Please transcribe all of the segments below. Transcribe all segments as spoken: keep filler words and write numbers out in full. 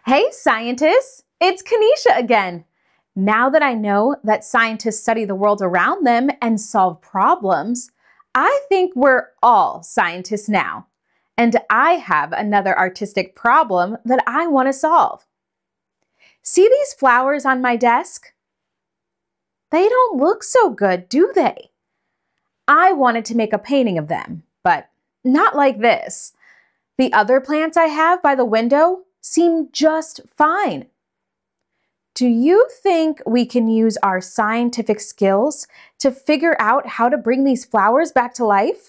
Hey scientists, it's Kanisha again. Now that I know that scientists study the world around them and solve problems, I think we're all scientists now. And I have another artistic problem that I want to solve. See these flowers on my desk? They don't look so good, do they? I wanted to make a painting of them, but not like this. The other plants I have by the window seem just fine. Do you think we can use our scientific skills to figure out how to bring these flowers back to life?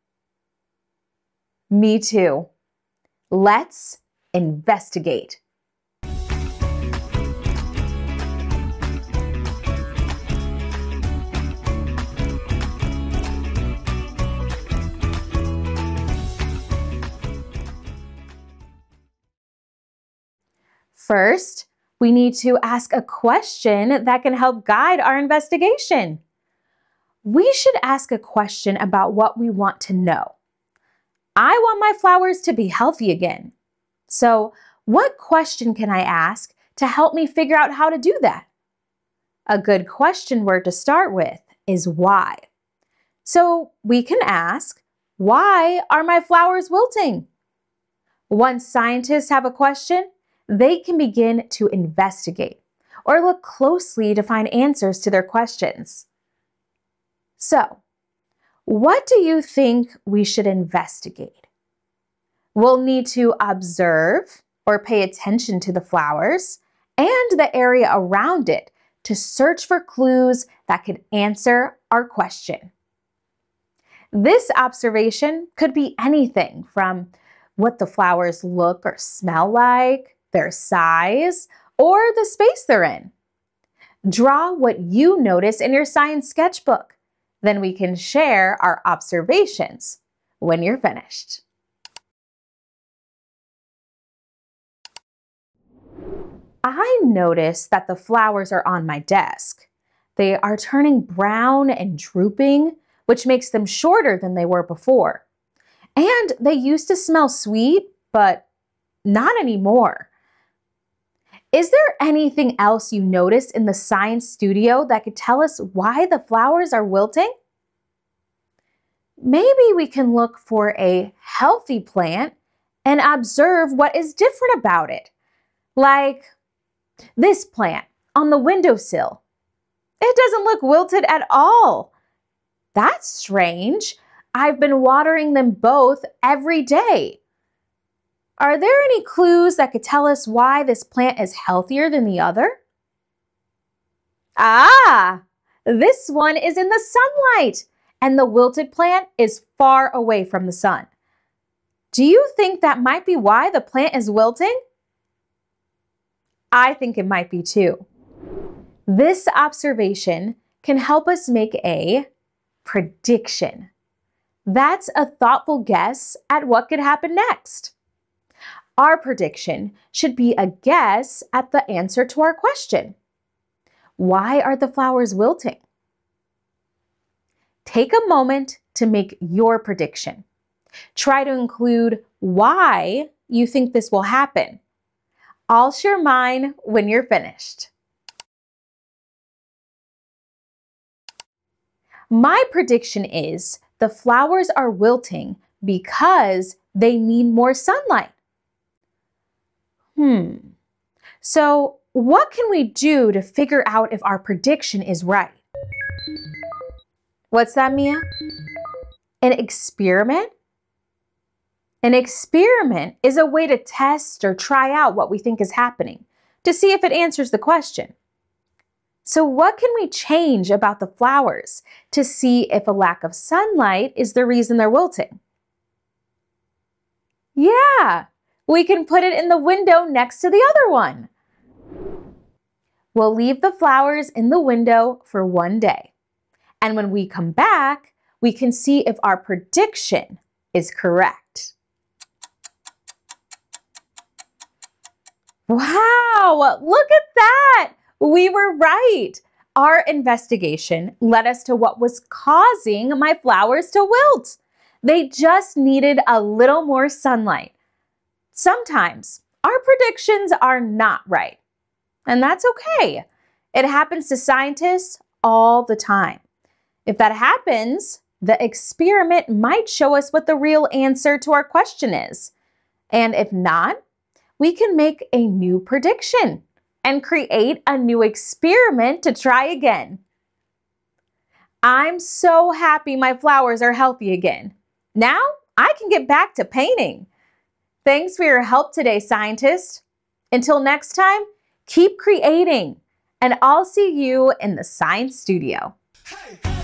Me too. Let's investigate. First, we need to ask a question that can help guide our investigation. We should ask a question about what we want to know. I want my flowers to be healthy again. So, what question can I ask to help me figure out how to do that? A good question word to start with is why. So, we can ask, why are my flowers wilting? Once scientists have a question, they can begin to investigate or look closely to find answers to their questions. So, what do you think we should investigate? We'll need to observe or pay attention to the flowers and the area around it to search for clues that could answer our question. This observation could be anything from what the flowers look or smell like, their size, or the space they're in. Draw what you notice in your science sketchbook. Then we can share our observations when you're finished. I notice that the flowers are on my desk. They are turning brown and drooping, which makes them shorter than they were before. And they used to smell sweet, but not anymore. Is there anything else you noticed in the science studio that could tell us why the flowers are wilting? Maybe we can look for a healthy plant and observe what is different about it. Like this plant on the windowsill. It doesn't look wilted at all. That's strange. I've been watering them both every day. Are there any clues that could tell us why this plant is healthier than the other? Ah, this one is in the sunlight, and the wilted plant is far away from the sun. Do you think that might be why the plant is wilting? I think it might be too. This observation can help us make a prediction. That's a thoughtful guess at what could happen next. Our prediction should be a guess at the answer to our question. Why are the flowers wilting? Take a moment to make your prediction. Try to include why you think this will happen. I'll share mine when you're finished. My prediction is the flowers are wilting because they need more sunlight. Hmm. So, what can we do to figure out if our prediction is right? What's that, Mia? An experiment? An experiment is a way to test or try out what we think is happening to see if it answers the question. So, what can we change about the flowers to see if a lack of sunlight is the reason they're wilting? Yeah! We can put it in the window next to the other one. We'll leave the flowers in the window for one day. And when we come back, we can see if our prediction is correct. Wow, look at that! We were right. Our investigation led us to what was causing my flowers to wilt. They just needed a little more sunlight. Sometimes our predictions are not right. And that's okay. It happens to scientists all the time. If that happens, the experiment might show us what the real answer to our question is. And if not, we can make a new prediction and create a new experiment to try again. I'm so happy my flowers are healthy again. Now I can get back to painting. Thanks for your help today, scientist. Until next time, keep creating, and I'll see you in the science studio. Hey.